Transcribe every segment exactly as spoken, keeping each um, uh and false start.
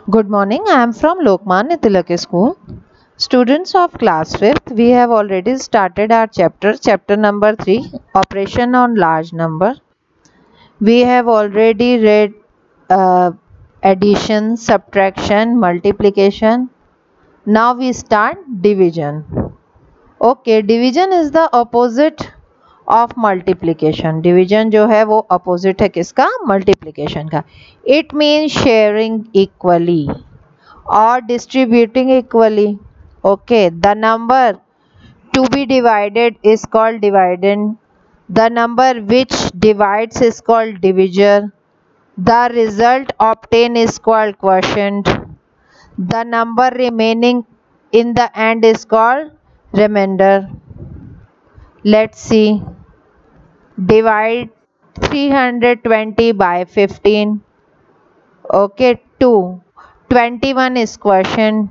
Good morning. I am from Lokmanya Tilak School. Students of class fifth, we have already started our chapter, chapter number three, operation on large number. We have already read uh, addition, subtraction, multiplication. Now we start division. Okay, division is the opposite of multiplication. Division जो है वो opposite है किसका? Multiplication का. It means sharing equally or distributing equally. Okay, the number to be divided is called dividend. The number which divides is called divisor. The result obtained is called quotient. The number remaining in the end is called remainder. Let's see. Divide three hundred twenty by fifteen. Okay, two. twenty-one is quotient.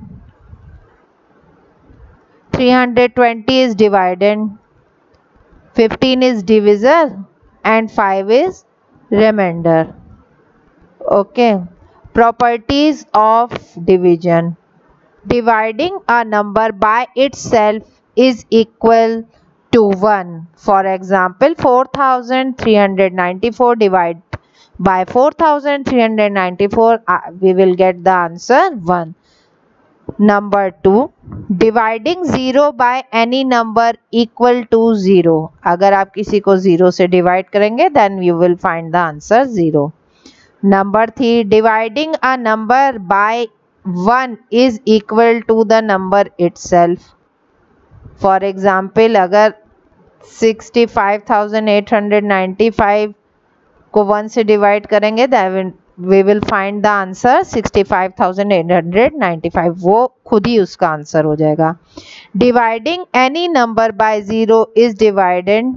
three hundred twenty is dividend. fifteen is divisor and five is remainder. Okay. Properties of division. Dividing a number by itself is equal to one. For example, four thousand three hundred ninety-four divided by four thousand three hundred ninety-four, uh, we will get the answer one. Number two, dividing zero by any number equal to zero. अगर आप किसी को zero से divide करेंगे then you will find the answer zero. Number three, dividing a number by one is equal to the number itself. For example, अगर sixty-five thousand eight hundred ninety-five को one से divide करेंगे then we will find the answer sixty-five thousand eight hundred ninety-five. वो खुद ही उसका answer हो जाएगा. Dividing any number by zero is divided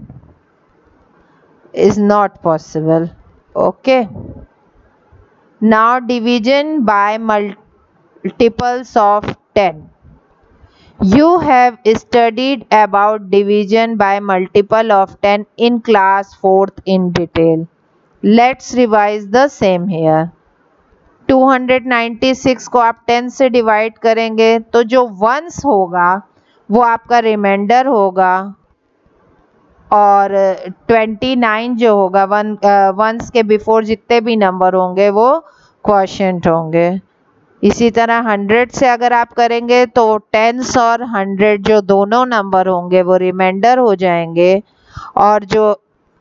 is not possible. Okay. Now division by multiples of ten. You have studied about division by multiple of ten in class fourth in detail. Let's revise the same here. two hundred ninety-six को आप ten से divide करेंगे तो जो once होगा वो आपका reminder होगा और उनतीस जो होगा वन वंस के बिफोर जितने भी नंबर होंगे वो क्वोशिएंट होंगे. इसी तरह हंड्रेड से अगर आप करेंगे तो टेंस और हंड्रेड जो दोनों नंबर होंगे वो रिमाइंडर हो जाएंगे और जो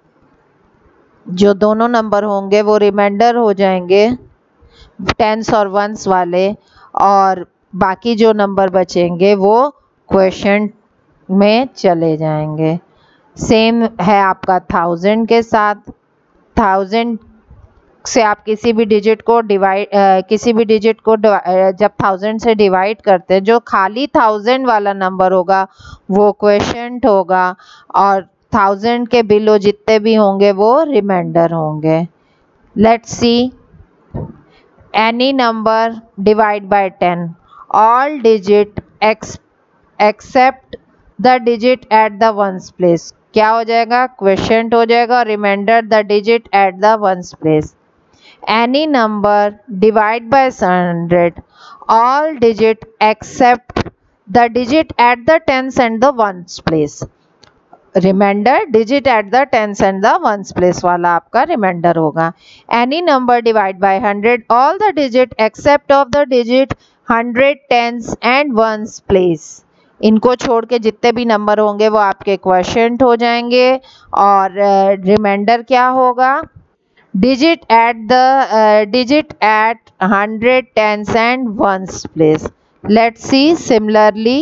जो दोनों नंबर होंगे वो रिमाइंडर हो जाएंगे टेंस और वंस वाले और बाकी जो नंबर बचेंगे वो क्वोशिएंट में चले जाएंगे. सेम है आपका थाउजेंड के साथ. थाउजेंड से आप किसी भी डिजिट को डिवाइड किसी भी डिजिट को जब थाउजेंड से डिवाइड करते हैं जो खाली थाउजेंड वाला नंबर होगा वो क्वोशिएंट होगा और थाउजेंड के बिलो जितने भी होंगे वो रिमाइंडर होंगे. Let's see. Any number divide by ten. All digit except the digit at the ones place. क्या हो जाएगा? क्वोशिएंट हो जाएगा और reminder the digit at the ones place. Any number divide by hundred. All digit except the digit at the tens and the ones place. Reminder digit at the tens and the ones place वाला आपका reminder होगा. Any number divide by hundred. All the digit except of the digit hundred tens and ones place. इनको छोड़ के जितने भी number होंगे वो आपके क्वोशिएंट हो जाएंगे और रिमाइंडर uh, क्या होगा? Digit at the digit at hundred tens and ones place. Let's see. Similarly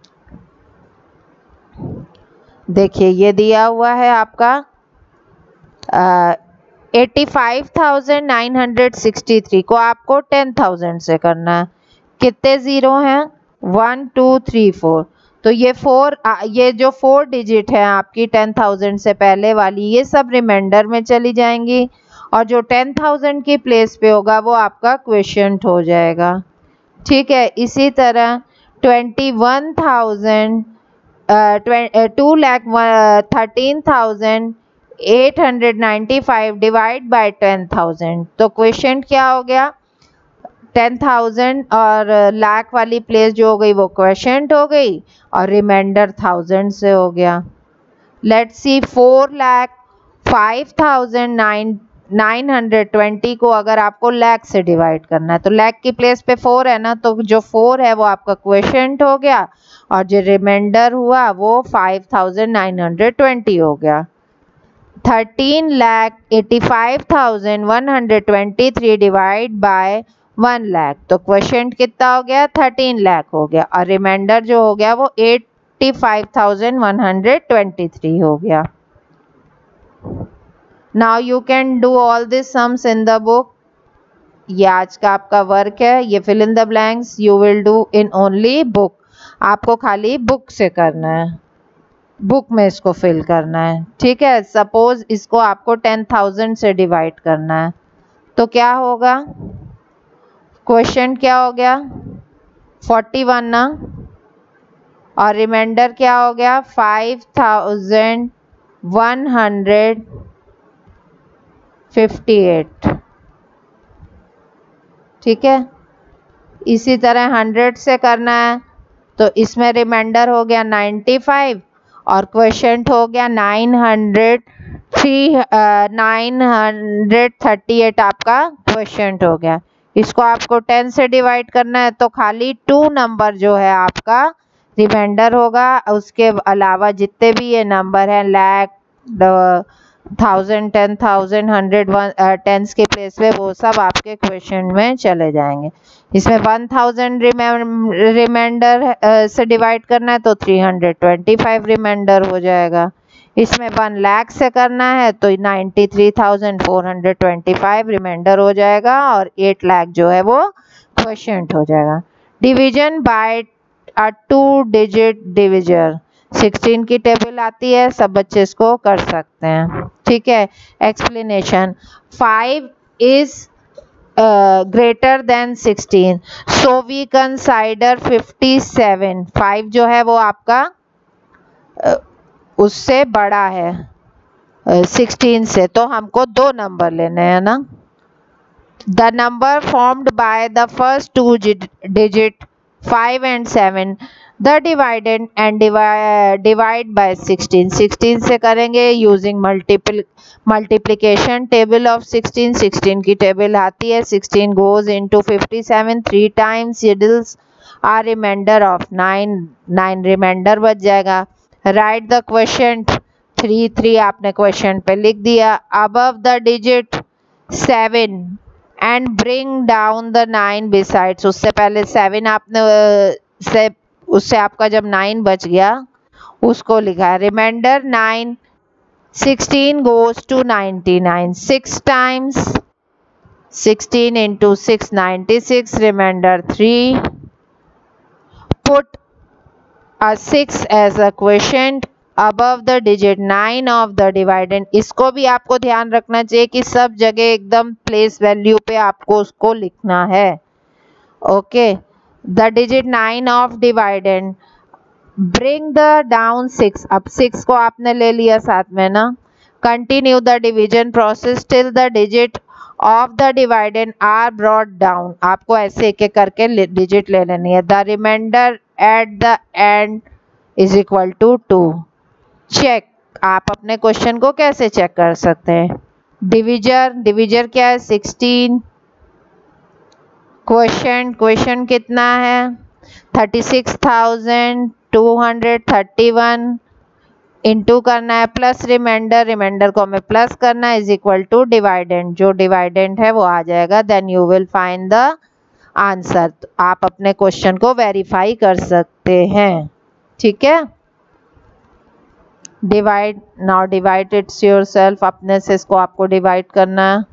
देखिए ये दिया हुआ है आपका eighty five thousand nine hundred sixty three को आपको टेन थाउजेंड से करना है. कितने ज़ीरो हैं? One two three four. तो ये फोर ये जो फोर डिजिट है आपकी टेन थाउजेंड से पहले वाली ये सब रिमाइंडर में चली जाएंगी और जो टेन थाउजेंड की प्लेस पे होगा वो आपका क्वोशिएंट हो जाएगा. ठीक है. इसी तरह twenty one thousand two lakh thirteen thousand eight hundred ninety five divide by ten thousand. तो क्वोशिएंट क्या हो गया? टेन थाउजेंड और लाख वाली प्लेस जो हो गई वो क्वेश्चंट हो गई और रिमाइंडर थाउजेंड से हो गया। Let's see four lakh five thousand nine nine hundred twenty को अगर आपको लैख से डिवाइड करना है तो लैख की प्लेस पे फोर है ना, तो जो फोर है वो आपका क्वेश्चंट हो गया और जो रिमाइंडर हुआ वो five thousand nine hundred twenty हो गया। Thirteen lakh eighty five thousand one hundred twenty three divide by one lakh, तो क्वेश्चंट कितना हो गया थर्टीन लाख हो गया और रिमाइंडर जो हो गया वो eighty five thousand one hundred twenty three हो गया। Now you can do all this sums in the book. ये आज का आपका वर्क है, ये fill in the blanks you will do in only book. आपको खाली बुक से करना है, बुक में इसको फिल करना है, ठीक है। सपोज इसको आपको टेन थाउजेंड से डिवाइड करना है तो क्या होगा, क्वेश्चन क्या हो गया फोर्टी वन ना, और रिमाइंडर क्या हो गया five thousand one hundred fifty eight, ठीक है। इसी तरह हंड्रेड से करना है तो इसमें रिमाइंडर हो गया नाइन्टी फाइव और क्वेश्चंट हो गया nine hundred three nine hundred thirty eight आपका क्वेश्चंट हो गया। इसको आपको टेन से डिवाइड करना है तो खाली टू नंबर जो है आपका रिमाइंडर होगा, उसके अलावा जितने भी ये नंबर हैं lakh thousand ten thousand hundred one tens के प्लेस पे वो सब आपके क्वेश्चन में चले जाएंगे। इसमें वन थाउजेंड रिमाइंडर से डिवाइड करना है तो three hundred twenty five remainder हो जाएगा। इसमें वन लाख से करना है तो ninety three thousand four hundred twenty five remainder हो जाएगा और एट लाख जो है वो क्वेश्चंट हो जाएगा। Division by a two digit divisor, sixteen की टेबल आती है, सब बच्चे इसको कर सकते हैं, ठीक है। Explanation, five is greater than sixteen so we consider fifty seven, five जो है वो आपका uh, उससे बड़ा है सिक्सटीन uh, से, तो हमको दो नंबर लेने हैं ना। The number formed by the first two digit five and seven, the divided and divide by sixteen, sixteen से करेंगे using multiple multiplication table of sixteen, sixteen की टेबल आती है, sixteen goes into fifty seven three times, yields a remainder of nine, nine remainder बच जाएगा। Write the question, three three आपने question पे लिख दिया, above the digit seven and bring down the nine besides, उससे पहले सेवन आपने से उससे आपका जब नाइन बच गया उसको लिखा है। Remainder nine, sixteen goes to ninety nine, six times, sixteen into six ninety six, remainder three, put a six as a quotient above the digit nine of the dividend। इसको भी आपको ध्यान रखना चाहिए कि सब जगह एकदम प्लेस वैल्यू पे आपको उसको लिखना है, okay. The digit nine of dividend, bring the down six, अब सिक्स को आपने ले लिया साथ में ना। Continue the division process till the digit of the dividend are brought down, आपको ऐसे एक एक करके डिजिट ले लेनी है। The remainder at the end is equal to two. Check, आप अपने क्वेश्चन को कैसे चेक कर सकते हैं। डिविजर, डिविजर क्या है सिक्सटीन, क्वेश्चन, क्वेश्चन कितना है thirty six thousand two hundred thirty one, into करना है प्लस रिमाइंडर, रिमाइंडर को हमें प्लस करना है, इज इक्वल टू डिवाइडेंड, जो डिवाइडेंड है वो आ जाएगा, then you will find the answer. आप अपने क्वेश्चन को वेरीफाई कर सकते हैं, ठीक है। Divide, now divide its yourself, अपने से इसको आपको डिवाइड करना है।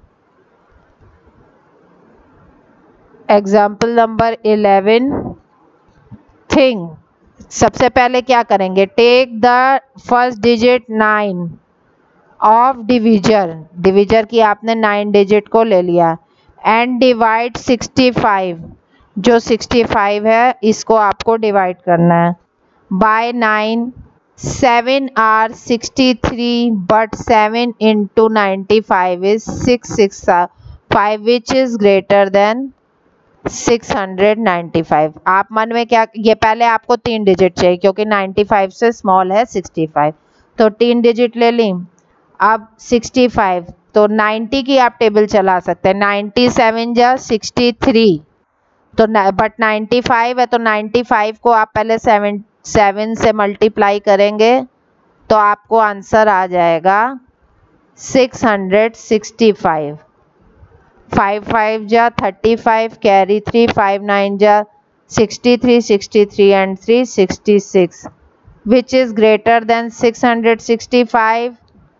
एग्जाम्पल नंबर इलेवन, थिंग, सबसे पहले क्या करेंगे, take the first digit nine of divisor, divisor की आपने नाइन डिजिट को ले लिया, एंड डिवाइड सिक्सटी फाइव, जो सिक्सटी फाइव है इसको आपको डिवाइड करना है by nine. Seven are sixty three but seven into ninety five is six six five which is greater than six hundred ninety five. आप मन में क्या, ये पहले आपको तीन डिजिट चाहिए क्योंकि नाइन्टी फाइव से स्मॉल है सिक्सटी फाइव, तो तीन डिजिट ले ली। अब सिक्सटी फाइव, तो नाइन्टी की आप टेबल चला सकते हैं, नाइन्टी सेवन जा सिक्सटी थ्री, तो बट नाइन्टी फाइव है तो नाइन्टी फाइव को आप पहले सेवन सेवन से मल्टीप्लाई करेंगे तो आपको आंसर आ जाएगा six hundred sixty five. Five five जा thirty five, carry three, five nine जा sixty three, sixty three and three sixty six, which is greater than six hundred sixty five,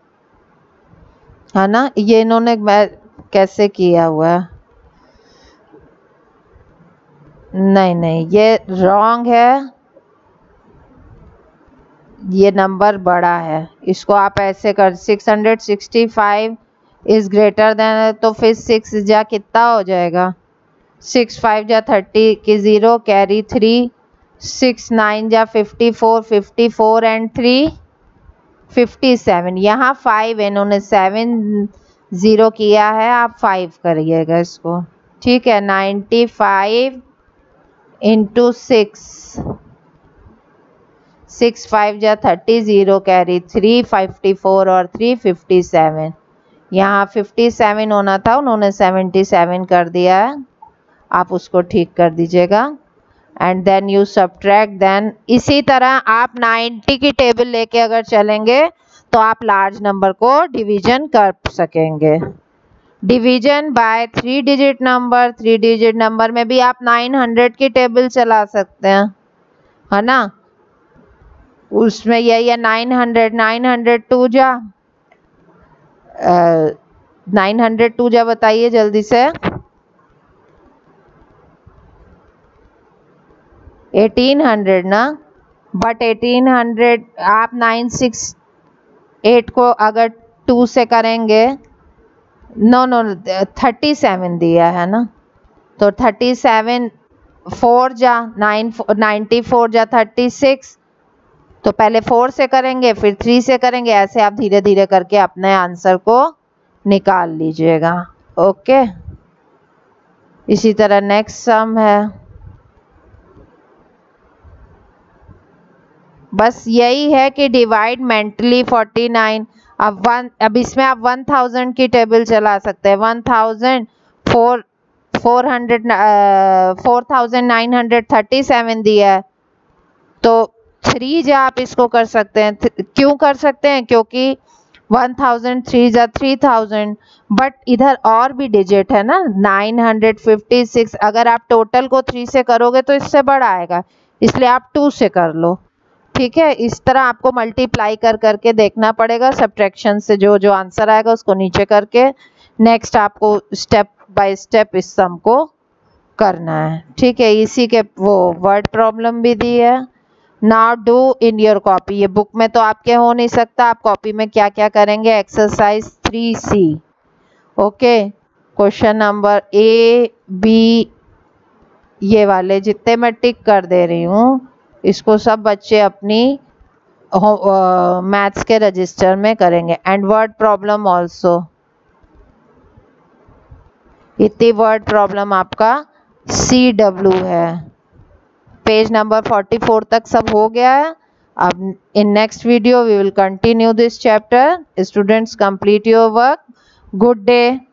है ना। ये इन्होंने कैसे किया हुआ है, नहीं नहीं ये रॉन्ग है, ये नंबर बड़ा है, इसको आप ऐसे कर six hundred sixty five is greater than, तो फिर सिक्स जा कितना हो जाएगा, सिक्स फाइव जा थर्टी की zero, carry three, six nine जा fifty four, fifty four and three fifty seven. यहाँ फाइव इन्होंने सेवन ज़ीरो किया है, आप फाइव करिएगा इसको, ठीक है। Ninety five into six, six five जा thirty, zero carry three, fifty four और थ्री फिफ्टी सेवन। यहाँ फिफ्टी सेवन होना था, उन्होंने सेवेंटी सेवन कर दिया है, आप उसको ठीक कर दीजिएगा। And then you subtract, then इसी तरह आप नाइन्टी की टेबल लेके अगर चलेंगे तो आप लार्ज नंबर को डिवीजन कर सकेंगे। Division by three digit number, three digit number में भी आप नाइन हंड्रेड की टेबल चला सकते हैं, है ना। उसमें यही है nine hundred, nine hundred two जा नाइन हंड्रेड टू जा बताइए जल्दी से, एटीन हंड्रेड ना, बट एटीन हंड्रेड आप नाइन सिक्स एट को अगर टू से करेंगे, नो नो थर्टी सेवन दिया है ना, तो थर्टी सेवन फोर जा नाइन नाइन्टी फोर जा थर्टी सिक्स, तो पहले फोर से करेंगे फिर थ्री से करेंगे, ऐसे आप धीरे धीरे करके अपने आंसर को निकाल लीजिएगा। ओके, इसी तरह नेक्स्ट सम है, बस यही है कि डिवाइड मेंटली फोर्टी नाइन। अब वन, अब इसमें आप वन थाउजेंड की टेबल चला सकते हैं, one thousand four four hundred four thousand nine hundred thirty seven दिया है, तो थ्री जा आप इसको कर सकते हैं। क्यों कर सकते हैं, क्योंकि वन थाउजेंड थ्री जा थ्री थाउजेंड, बट इधर और भी डिजिट है ना, नाइन हंड्रेड फिफ्टी सिक्स, अगर आप टोटल को थ्री से करोगे तो इससे बड़ा आएगा, इसलिए आप टू से कर लो, ठीक है। इस तरह आपको मल्टीप्लाई कर करके देखना पड़ेगा, सब्ट्रैक्शन से जो जो आंसर आएगा उसको नीचे करके नेक्स्ट आपको स्टेप बाय स्टेप इस सम को करना है, ठीक है। इसी के वो वर्ड प्रॉब्लम भी दी है। Now do in your copy, ये बुक में तो आपके हो नहीं सकता, आप कॉपी में क्या क्या करेंगे, exercise three C, okay. Question number A B ये वाले जितने मैं टिक कर दे रही हूँ, इसको सब बच्चे अपनी मैथ्स के रजिस्टर में करेंगे। एंड वर्ड प्रॉब्लम ऑल्सो, इतनी वर्ड प्रॉब्लम आपका सी डब्ल्यू है। पेज नंबर फोर्टी फोर तक सब हो गया है। अब in next video we will continue this chapter. Students complete your work. Good day.